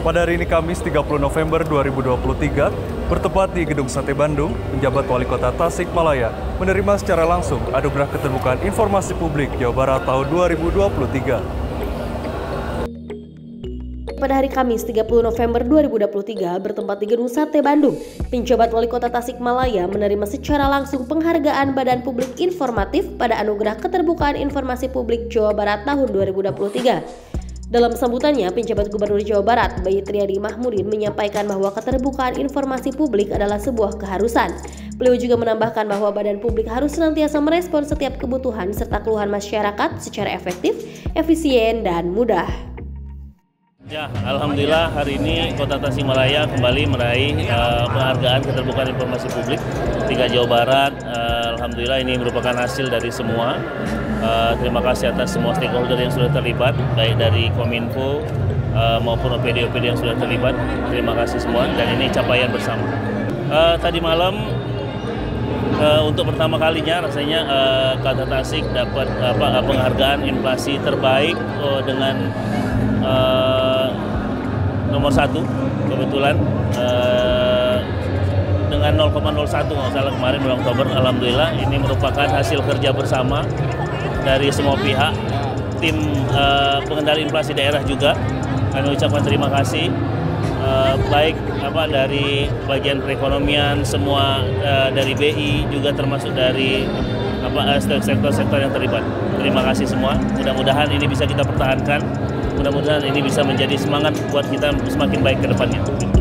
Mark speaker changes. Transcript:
Speaker 1: Pada hari ini Kamis 30 November 2023, bertempat di Gedung Sate Bandung, penjabat Wali Kota Tasikmalaya menerima secara langsung Anugerah Keterbukaan Informasi Publik Jawa Barat tahun 2023.
Speaker 2: Pada hari Kamis 30 November 2023 bertempat di Gedung Sate Bandung, penjabat Wali Kota Tasikmalaya menerima secara langsung penghargaan Badan Publik Informatif pada Anugerah Keterbukaan Informasi Publik Jawa Barat tahun 2023. Dalam sambutannya, penjabat Gubernur Jawa Barat, Bayi Triadi Mahmudin, menyampaikan bahwa keterbukaan informasi publik adalah sebuah keharusan. Beliau juga menambahkan bahwa badan publik harus senantiasa merespon setiap kebutuhan serta keluhan masyarakat secara efektif, efisien, dan mudah.
Speaker 3: Ya, alhamdulillah hari ini Kota Tasikmalaya kembali meraih penghargaan keterbukaan informasi publik 3 Jawa Barat. Alhamdulillah ini merupakan hasil dari semua. Terima kasih atas semua stakeholder yang sudah terlibat, baik dari Kominfo maupun OPD-OPD yang sudah terlibat. Terima kasih semua dan ini capaian bersama. Tadi malam untuk pertama kalinya rasanya Kota Tasik dapat penghargaan inflasi terbaik dengan nomor 1 kebetulan dengan 0,01 nggak salah kemarin bulan Oktober. Alhamdulillah ini merupakan hasil kerja bersama dari semua pihak, tim pengendali inflasi daerah juga. Kami ucapkan terima kasih baik dari bagian perekonomian semua, dari BI juga termasuk dari sektor-sektor yang terlibat. Terima kasih semua. Mudah-mudahan ini bisa kita pertahankan. Mudah-mudahan ini bisa menjadi semangat buat kita semakin baik ke depannya.